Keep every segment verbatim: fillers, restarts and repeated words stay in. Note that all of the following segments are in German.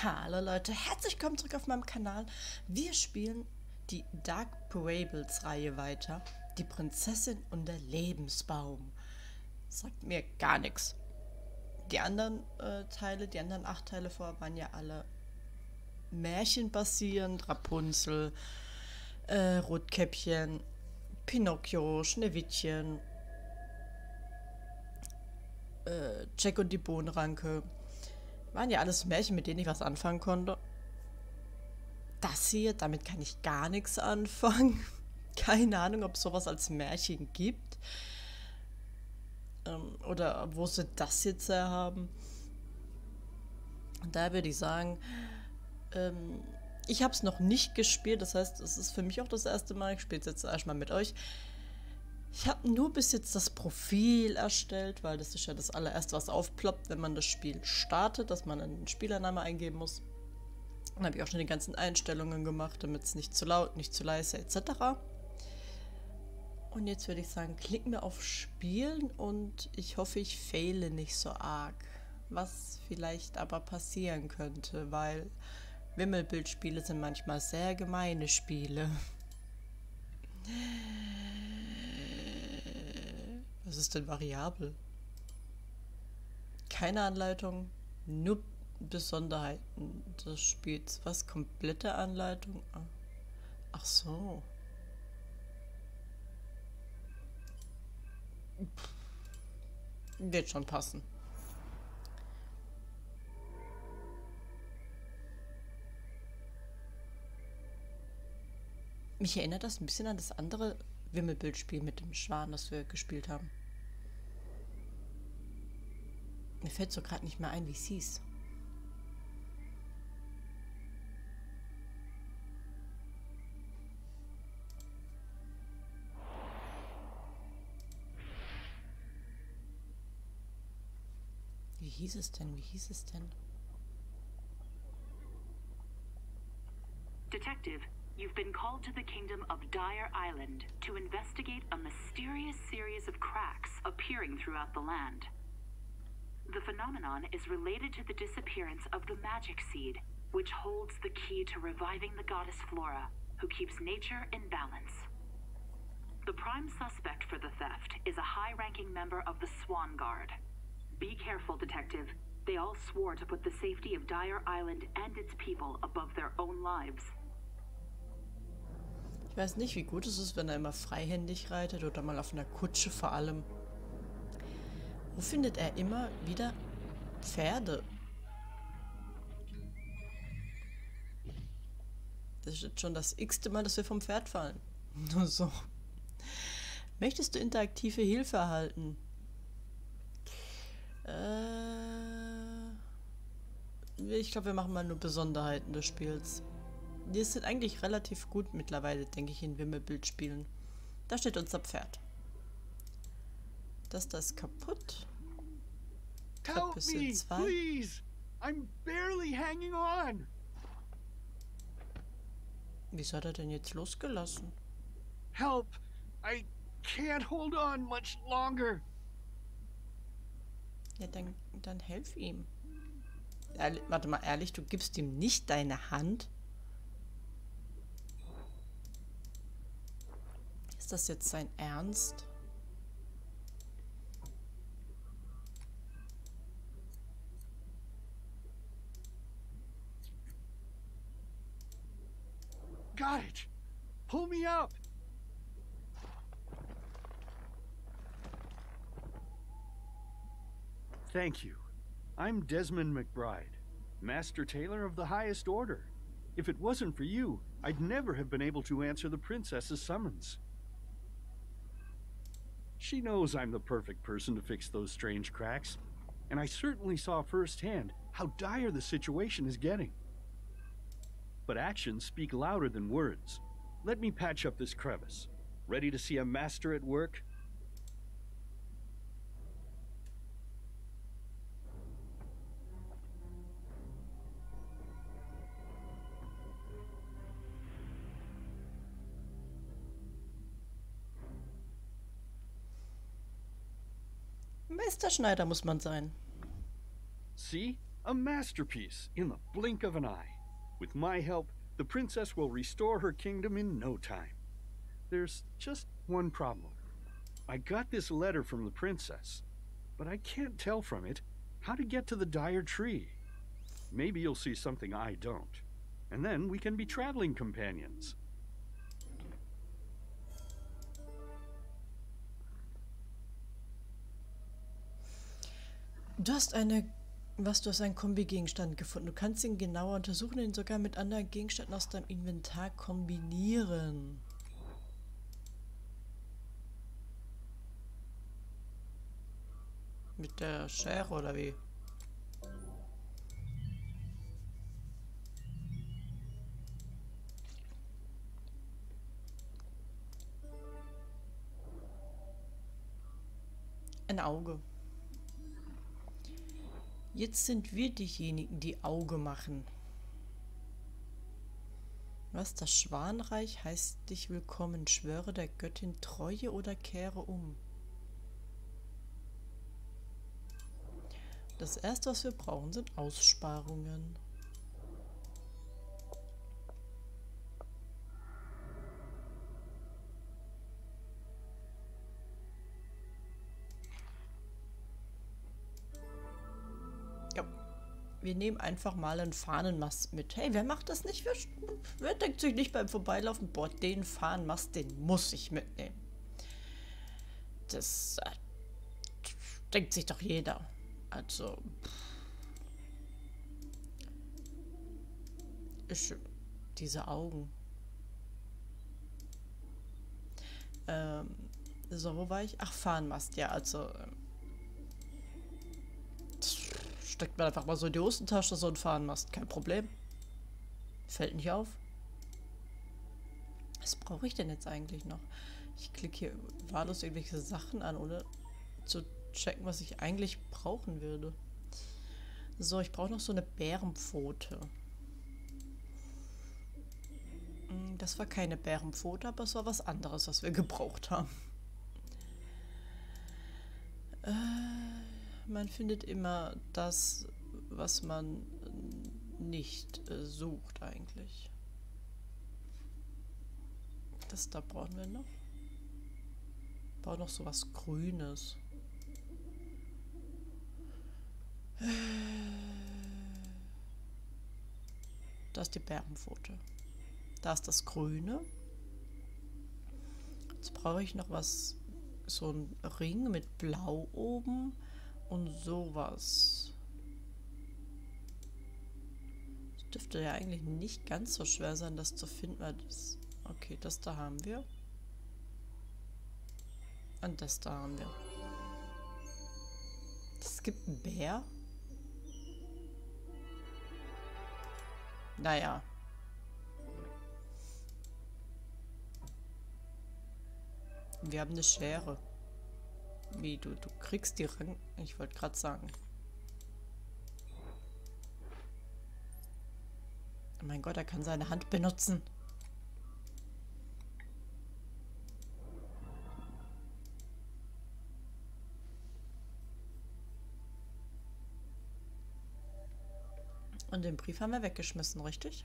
Hallo Leute, herzlich willkommen zurück auf meinem Kanal. Wir spielen die Dark Parables Reihe weiter. Die Prinzessin und der Lebensbaum. Sagt mir gar nichts. Die anderen äh, Teile, die anderen acht Teile vorher waren ja alle märchenbasierend. Rapunzel, äh, Rotkäppchen, Pinocchio, Schneewittchen, äh, Jack und die Bohnenranke. Waren ja alles Märchen, mit denen ich was anfangen konnte. Das hier, damit kann ich gar nichts anfangen. Keine Ahnung, ob es sowas als Märchen gibt. Ähm, oder wo sie das jetzt her haben. Und daher würde ich sagen, ähm, ich habe es noch nicht gespielt. Das heißt, es ist für mich auch das erste Mal. Ich spiele es jetzt erstmal mit euch. Ich habe nur bis jetzt das Profil erstellt, weil das ist ja das allererste, was aufploppt, wenn man das Spiel startet, dass man einen Spielernamen eingeben muss. Dann habe ich auch schon die ganzen Einstellungen gemacht, damit es nicht zu laut, nicht zu leise et cetera. Und jetzt würde ich sagen, klicken wir auf Spielen und ich hoffe, ich fehle nicht so arg. Was vielleicht aber passieren könnte, weil Wimmelbildspiele sind manchmal sehr gemeine Spiele. Was ist denn variabel? Keine Anleitung, nur Besonderheiten des Spiels. Was? Komplette Anleitung? Ach so. Wird schon passen. Mich erinnert das ein bisschen an das andere Wimmelbildspiel mit dem Schwan, das wir gespielt haben. Mir fällt so gerade nicht mehr ein, wie es hieß. Wie hieß es denn? Wie hieß es denn? Detective, you've been called to the kingdom of Dire Island to investigate a mysterious series of cracks appearing throughout the land. The phenomenon is related to the disappearance of the magic seed, which holds the key to reviving the goddess Flora, who keeps nature in balance. The prime suspect for the theft is a high-ranking member of the Swan Guard. Be careful, Detective. They all swore to put the safety of Dire Island and its people above their own lives. Ich weiß nicht, wie gut es ist, wenn er immer freihändig reitet oder mal auf einer Kutsche vor allem. Wo findet er immer wieder Pferde? Das ist jetzt schon das x-te Mal, dass wir vom Pferd fallen. Nur so. Möchtest du interaktive Hilfe erhalten? Äh, ich glaube, wir machen mal nur Besonderheiten des Spiels. Die sind eigentlich relativ gut mittlerweile, denke ich, in Wimmelbildspielen. Da steht unser Pferd. Das da ist kaputt. Help me, please! I'm barely hanging on. Wieso hat er denn jetzt losgelassen? Help! I can't hold on much longer. Ja, dann, dann helf ihm. Ehrlich, warte mal, ehrlich, du gibst ihm nicht deine Hand? Ist das jetzt sein Ernst? Got it! Pull me up! Thank you. I'm Desmond McBride, Master Tailor of the highest order. If it wasn't for you, I'd never have been able to answer the princess's summons. She knows I'm the perfect person to fix those strange cracks, and I certainly saw firsthand how dire the situation is getting. But actions speak louder than words. Let me patch up this crevice. Ready to see a master at work? Meisterschneider muss man sein. See? A masterpiece in the blink of an eye. With my help, the princess will restore her kingdom in no time. There's just one problem. I got this letter from the princess, but I can't tell from it how to get to the dire tree. Maybe you'll see something I don't, and then we can be traveling companions. Du hast eine, was du hast einen Kombi-Gegenstand gefunden. Du kannst ihn genauer untersuchen und ihn sogar mit anderen Gegenständen aus deinem Inventar kombinieren. Mit der Schere oder wie? Ein Auge. Jetzt sind wir diejenigen, die Auge machen. Was? Das Schwanreich heißt dich willkommen. Schwöre der Göttin Treue oder kehre um. Das erste, was wir brauchen, sind Aussparungen. Ja, wir nehmen einfach mal einen Fahnenmast mit. Hey, wer macht das nicht? Wer, wer denkt sich nicht beim Vorbeilaufen, boah, den Fahnenmast, den muss ich mitnehmen. Das äh, denkt sich doch jeder. Also, ich, diese Augen. Ähm, so, wo war ich? Ach, Fahnenmast, ja, also. Ähm, steckt man einfach mal so in die Hosentasche, so ein Fahnenmast, kein Problem. Fällt nicht auf. Was brauche ich denn jetzt eigentlich noch? Ich klicke hier wahllos irgendwelche Sachen an, ohne zu checken, was ich eigentlich brauchen würde. So, ich brauche noch so eine Bärenpfote. Das war keine Bärenpfote, aber es war was anderes, was wir gebraucht haben. Äh, man findet immer das, was man nicht äh, sucht eigentlich. Das da brauchen wir noch. Wir brauchen noch so was Grünes. Da ist die Bärenpfote. Da ist das Grüne. Jetzt brauche ich noch was, so ein Ring mit Blau oben und sowas. Das dürfte ja eigentlich nicht ganz so schwer sein, das zu finden, weil das, okay, das da haben wir. Und das da haben wir. Es gibt einen Bär. Naja. Wir haben eine Schere. Wie, du, du kriegst die Rang... Ich wollte gerade sagen. Oh mein Gott, er kann seine Hand benutzen. Und den Brief haben wir weggeschmissen, richtig?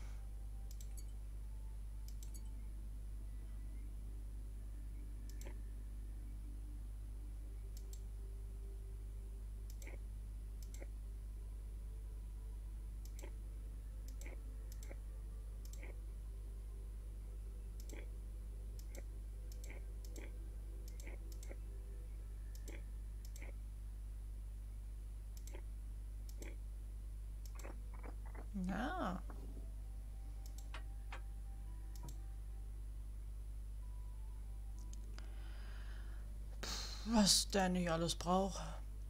Ja. Was der nicht alles braucht.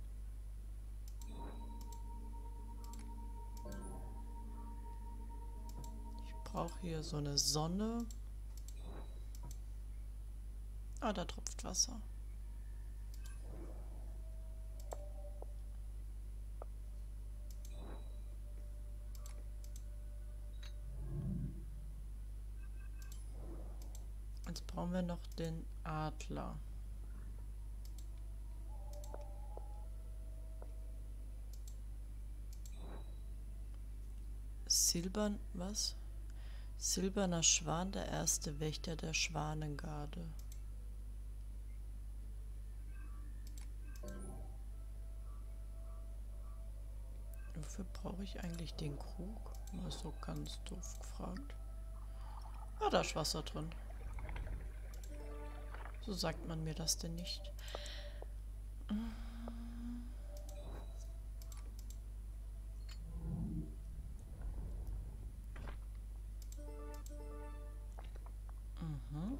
Ich brauche hier so eine Sonne. Ah, da tropft Wasser. Jetzt brauchen wir noch den Adler. Silbern, was? Silberner Schwan, der erste Wächter der Schwanengarde. Wofür brauche ich eigentlich den Krug? Mal so ganz doof gefragt. Ah, da ist Wasser drin. So sagt man mir das denn nicht. Mhm.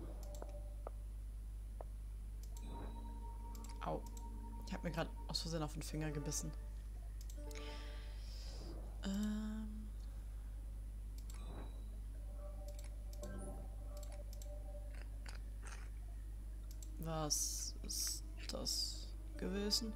Au. Ich habe mir gerade aus Versehen auf den Finger gebissen. Ähm. Was ist das gewesen?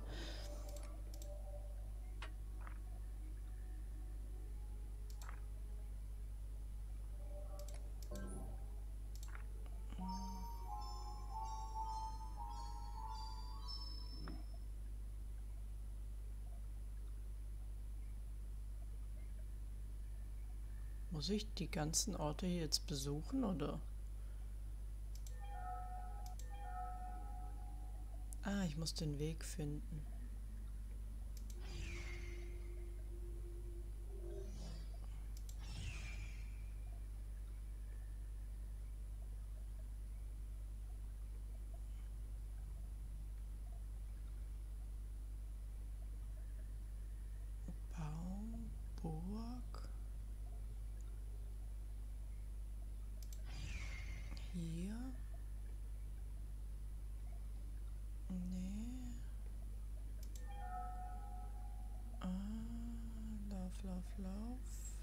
Muss ich die ganzen Orte hier jetzt besuchen, oder? Ah, ich muss den Weg finden. Baum, Burg. Hier. Nee. Ah, lauf, lauf, lauf.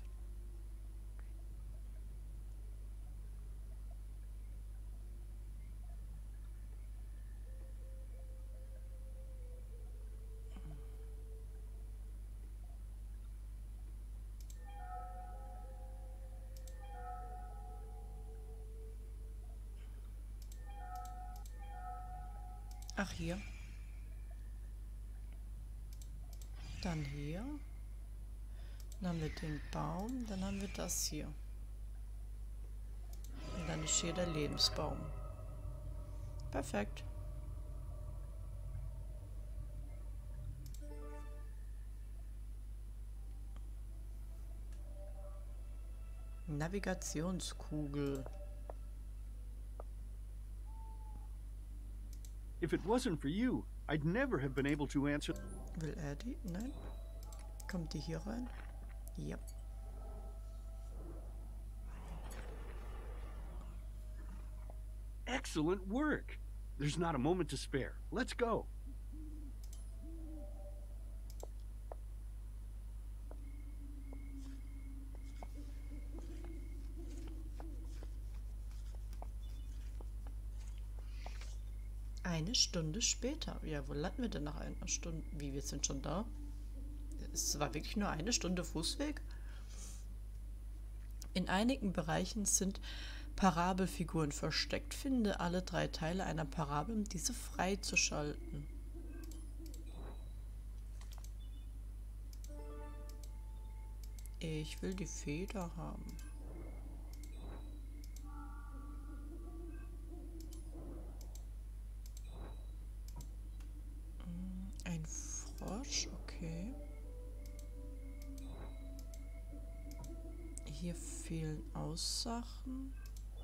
Ach, hier. Dann hier. Dann haben wir den Baum. Dann haben wir das hier. Und dann ist hier der Lebensbaum. Perfekt. Navigationskugel. If it wasn't for you, I'd never have been able to answer. Will er die? Nein. Kommt die hier rein? Ja. Excellent work. There's not a moment to spare. Let's go. Eine Stunde später. Ja, wo landen wir denn nach einer Stunde? Wie, wir sind schon da? Es war wirklich nur eine Stunde Fußweg? In einigen Bereichen sind Parabelfiguren versteckt. Finde alle drei Teile einer Parabel, um diese freizuschalten. Ich will die Feder haben. Ein Frosch, okay. Hier fehlen Aussachen.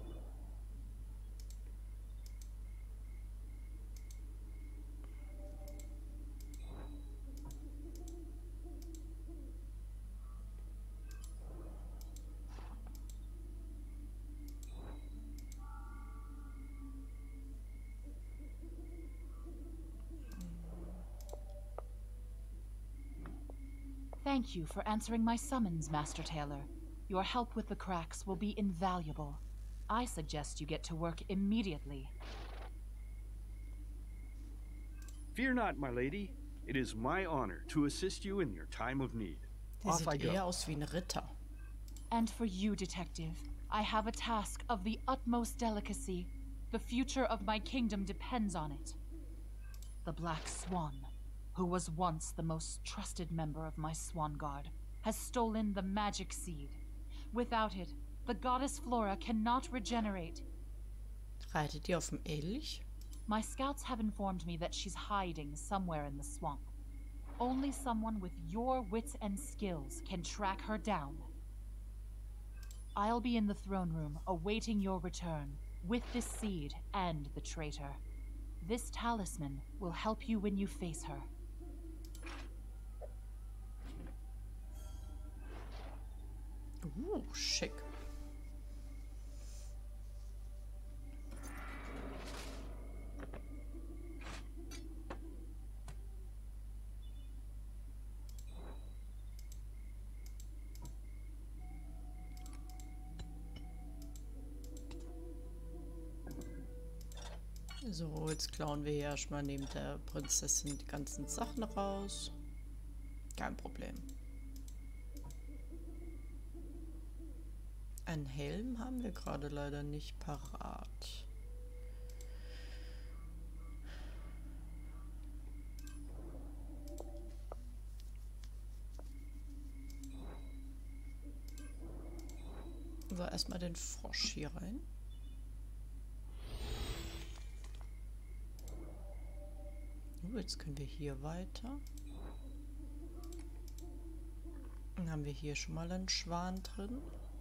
Thank you for answering my summons, Master Taylor. Your help with the cracks will be invaluable. I suggest you get to work immediately. Fear not, my lady. It is my honor to assist you in your time of need. Der Off I sieht go. eher aus wie ein Ritter. And for you, Detective, I have a task of the utmost delicacy. The future of my kingdom depends on it. The Black Swan, who was once the most trusted member of my Swan Guard, has stolen the magic seed. Without it, the goddess Flora cannot regenerate. Reitet ihr auf dem Elch? My scouts have informed me that she's hiding somewhere in the swamp. Only someone with your wits and skills can track her down. I'll be in the throne room, awaiting your return, with this seed and the traitor. This talisman will help you when you face her. Uh, schick. So, jetzt klauen wir hier erstmal neben der Prinzessin die ganzen Sachen raus. Kein Problem. Einen Helm haben wir gerade leider nicht parat. So, erstmal den Frosch hier rein. Oh, jetzt können wir hier weiter. Dann haben wir hier schon mal einen Schwan drin.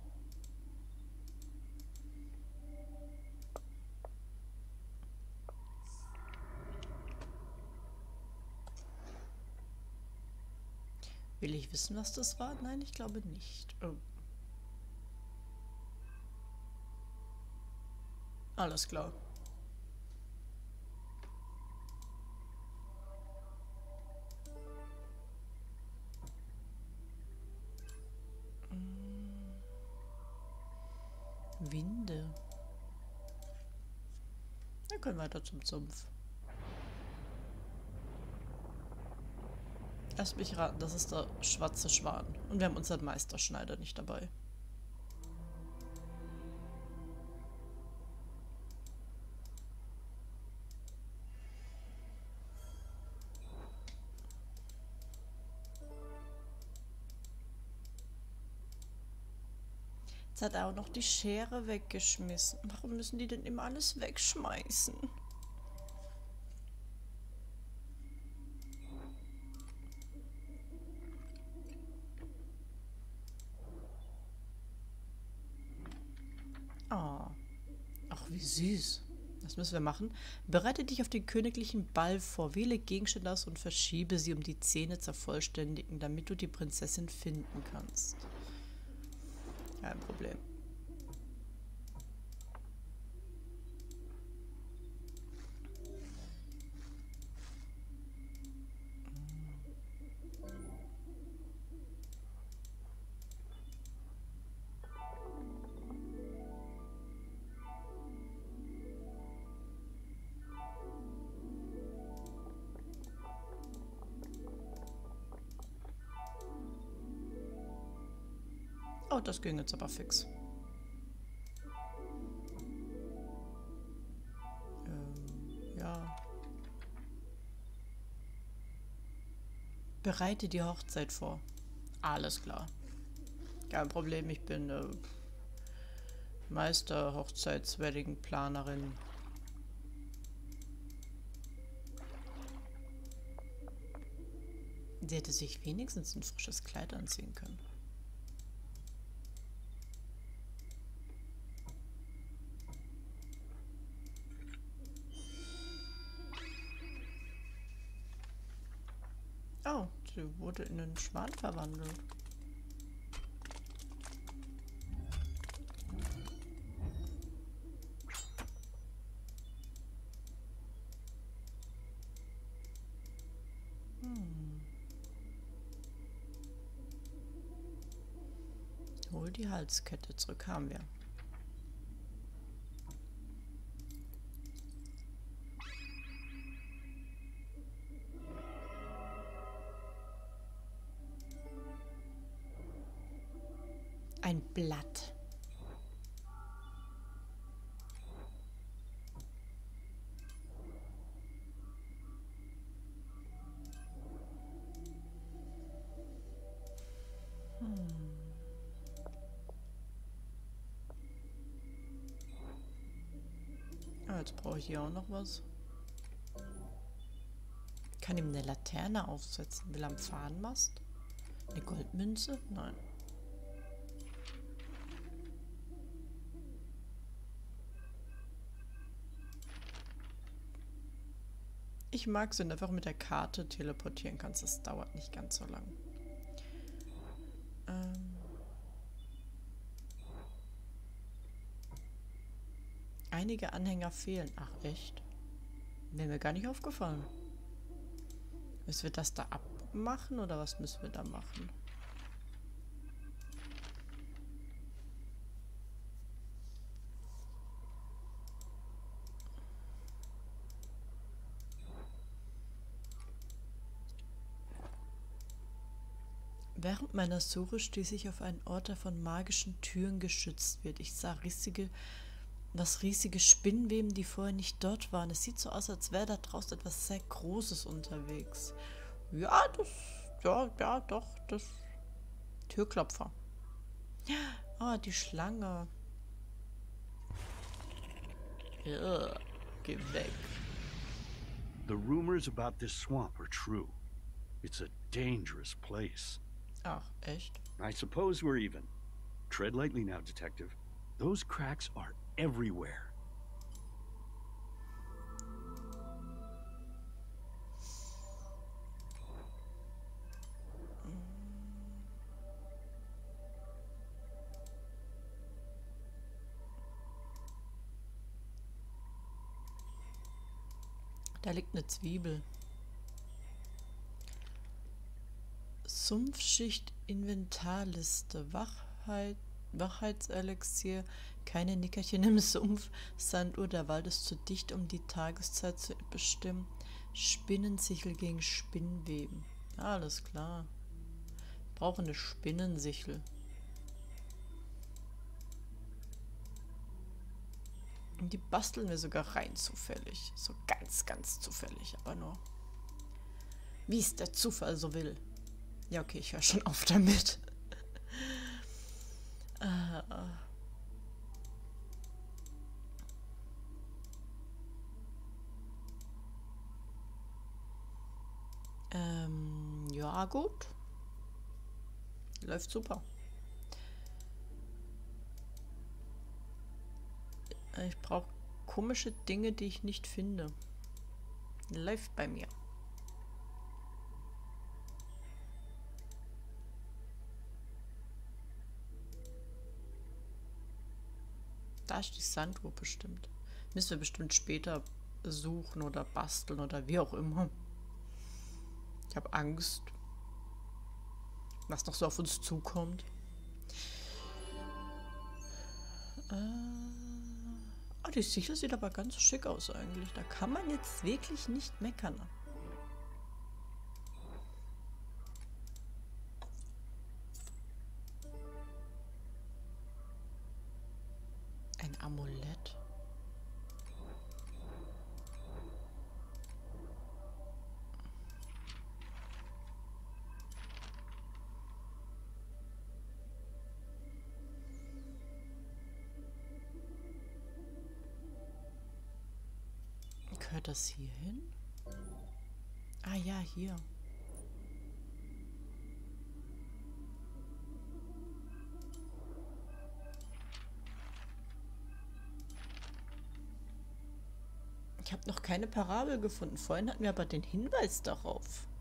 Will ich wissen, was das war? Nein, ich glaube nicht. Oh. Alles klar. Winde. Wir können weiter zum Sumpf. Lass mich raten, das ist der schwarze Schwan. Und wir haben unseren Meisterschneider nicht dabei. Jetzt hat er auch noch die Schere weggeschmissen. Warum müssen die denn immer alles wegschmeißen? Oh. Ach, wie süß. Das müssen wir machen. Bereite dich auf den königlichen Ball vor. Wähle Gegenstände aus und verschiebe sie, um die Szene zu vervollständigen, damit du die Prinzessin finden kannst. Kein Problem. Oh, das ging jetzt aber fix. Ähm, ja. Bereite die Hochzeit vor. Alles klar. Kein Problem, ich bin äh, Meister Hochzeits-Wedding-Planerin. Sie hätte sich wenigstens ein frisches Kleid anziehen können. Oh, sie wurde in einen Schwan verwandelt. Hm. Hol die Halskette zurück, haben wir. Ein Blatt. Hm. Jetzt brauche ich hier auch noch was. Kann ihm eine Laterne aufsetzen. Will er am Fahnenmast? Eine Goldmünze? Nein. Ich mag es, wenn du einfach mit der Karte teleportieren kannst. Das dauert nicht ganz so lang. Ähm Einige Anhänger fehlen. Ach, echt? Wäre mir gar nicht aufgefallen. Müssen wir das da abmachen oder was müssen wir da machen? Während meiner Suche stieß ich auf einen Ort, der von magischen Türen geschützt wird. Ich sah riesige, was riesige Spinnweben, die vorher nicht dort waren. Es sieht so aus, als wäre da draußen etwas sehr Großes unterwegs. Ja, das, ja, ja, doch, das Türklopfer. Ah, die Schlange. Ja, geh weg. The rumors about this swamp are true. It's a dangerous place. Ach, echt? I suppose we're even. Tread lightly now, Detective. Those cracks are everywhere. Da liegt eine Zwiebel. Sumpfschicht Inventarliste. Wachheit, Wachheitselixier. Keine Nickerchen im Sumpf. Sanduhr, der Wald ist zu dicht, um die Tageszeit zu bestimmen. Spinnensichel gegen Spinnweben. Alles klar. Ich brauche eine Spinnensichel. Und die basteln wir sogar rein zufällig. So ganz, ganz zufällig. Aber nur, wie es der Zufall so will. Ja, okay, ich höre schon auf damit. ah. Ähm, ja, gut. Läuft super. Ich brauche komische Dinge, die ich nicht finde. Läuft bei mir. Da ist die Sanduhr bestimmt. Müssen wir bestimmt später suchen oder basteln oder wie auch immer. Ich habe Angst, was noch so auf uns zukommt. Äh oh, die Sichel sieht aber ganz schick aus eigentlich. Da kann man jetzt wirklich nicht meckern. Ein Amulett. Gehört das hier hin? Ah ja, hier. Ich habe noch keine Parabel gefunden. Vorhin hatten wir aber den Hinweis darauf.